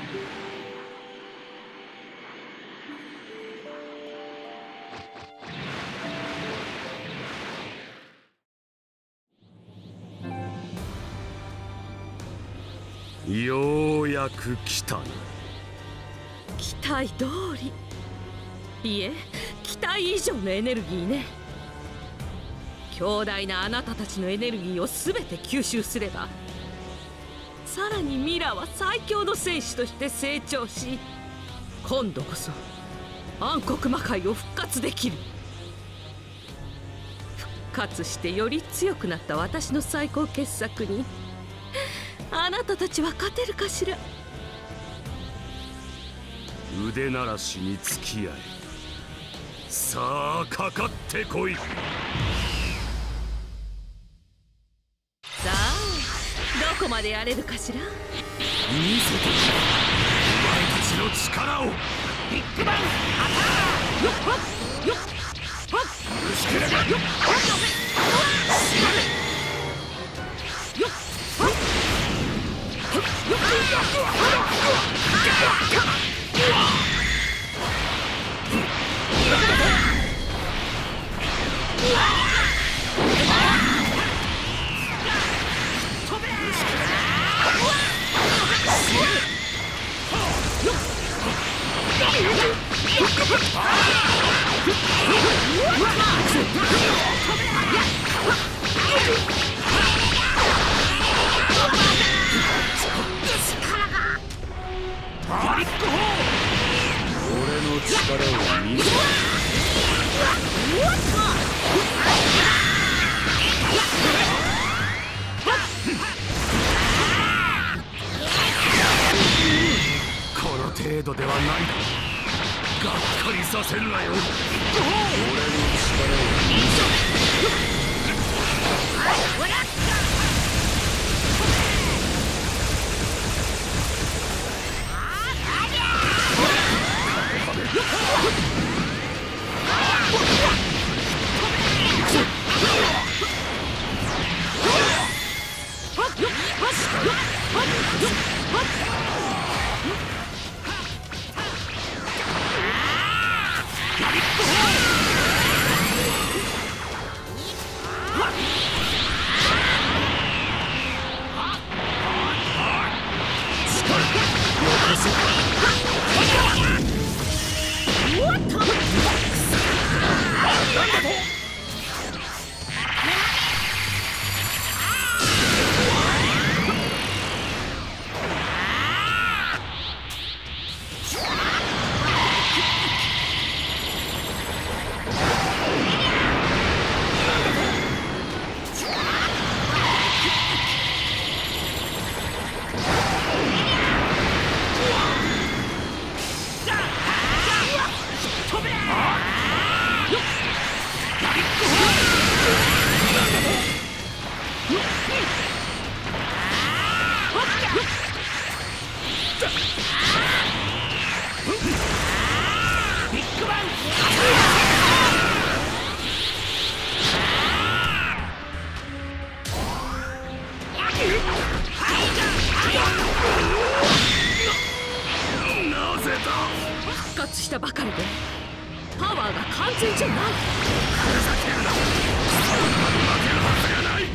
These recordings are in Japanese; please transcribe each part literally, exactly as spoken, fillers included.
ようやく来たな。 期待通り、いえ期待以上のエネルギーね。強大なあなたたちのエネルギーを全て吸収すれば、さらにミラは最強の戦士として成長し、今度こそ暗黒魔界を復活できる。復活してより強くなった私の最高傑作にあなたたちは勝てるかしら。 腕慣らしに付き合い、さあかかってこい。さあどこまでやれるかしら。 見せてお前たちの力を。 ビッグバンアタック。よっほっよっほっ虫けらがよっほっよっほっよっ俺の力を見せろ。この程度ではないだ。がっかりさせるなよ。俺の力を見せろ。復活したばかりでパワーが完全じゃない。ふざけるな。そんなに負けるはずがない。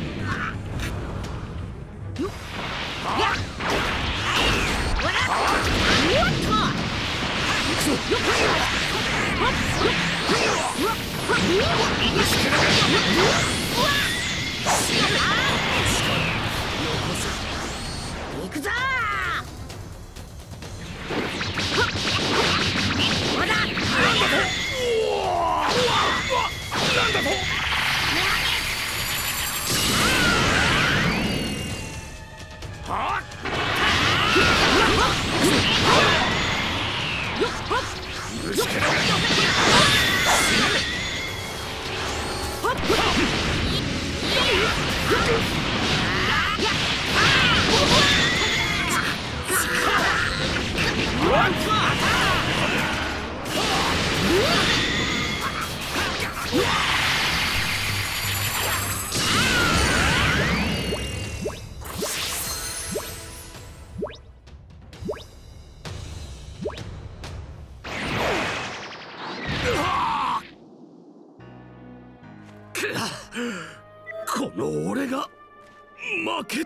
よっやっほらよっと行くぞ。よっはっよっうわっはっよっよしけらがうわっよこせ行くぞー。なんだとはっよっはっよっはっ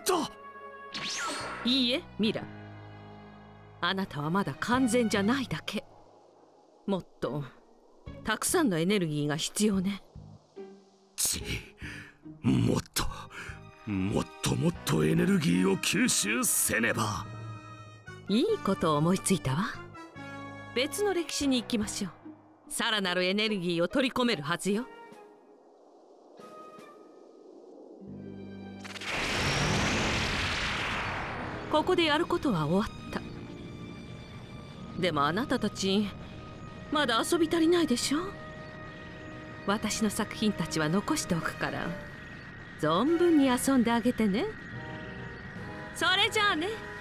と。 いいえミラ、あなたはまだ完全じゃないだけ。もっとたくさんのエネルギーが必要ね。 ち、もっともっともっとエネルギーを吸収せねば。 いいことを思いついたわ。別の歴史に行きましょう。さらなるエネルギーを取り込めるはずよ。ここでやることは終わった。でもあなたたちまだ遊び足りないでしょ。私の作品たちは残しておくから存分に遊んであげてね。それじゃあね。